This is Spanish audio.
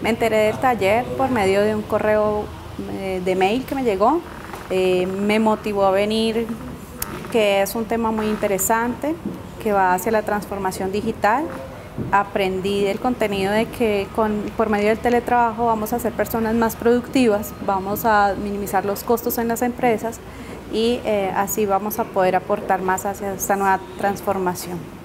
Me enteré del taller por medio de un correo de mail que me llegó. Me motivó a venir, que es un tema muy interesante, que va hacia la transformación digital. Aprendí del contenido de que por medio del teletrabajo vamos a ser personas más productivas, vamos a minimizar los costos en las empresas y así vamos a poder aportar más hacia esta nueva transformación.